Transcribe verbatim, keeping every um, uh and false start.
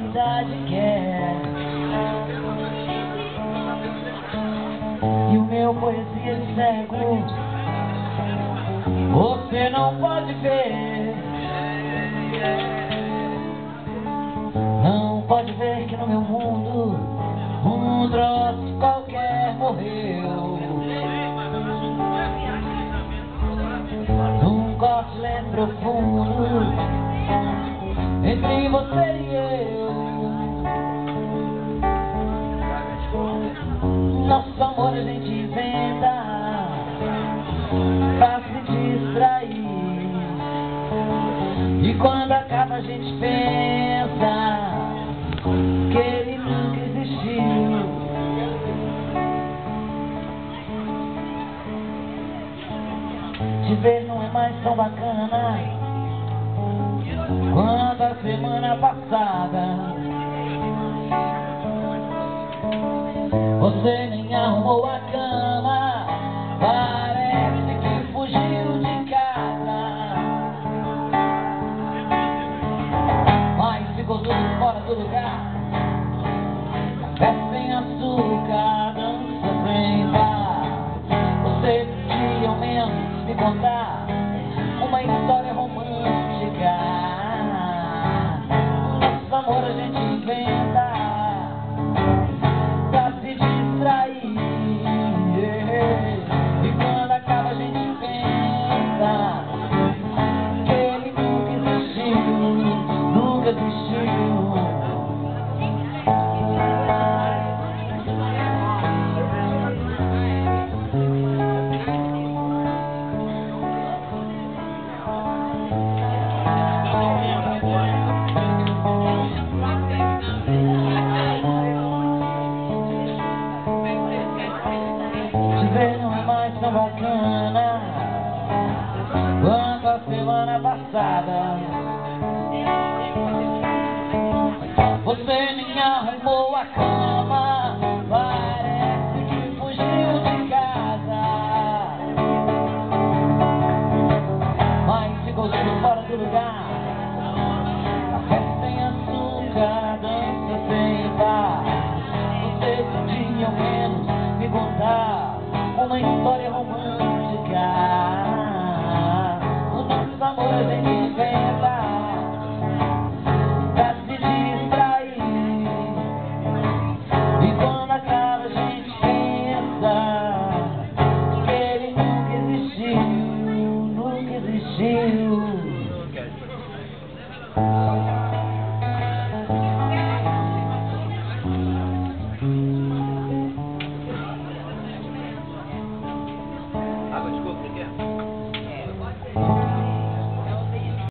cidade quer. E o meu poesia de cego você não pode ver. Não pode ver que no meu mundo um troço qualquer morreu. Num corte lento profundo entre você e eu. Nosso amor a gente inventa pra se distrair. E quando acaba a gente pensa que ele nunca existiu. Te ver não é mais tão bacana quanto a semana passada. Você nem arrumou a cama, parece que fugiu de casa. Mas ficou tudo fora do lugar. Café sem açúcar, dança sem bar. Você podia ao menos me contar uma história romântica. Nosso amor a gente inventa pra se distrair. E quando acaba a gente pensa que ele nunca existiu, nunca existiu. Não é mais tão bacana quanto a semana passada. Você nem arrumou a cama, parece que fugiu de casa. Mas ficou tudo fora do lugar. Café sem açúcar, dança sem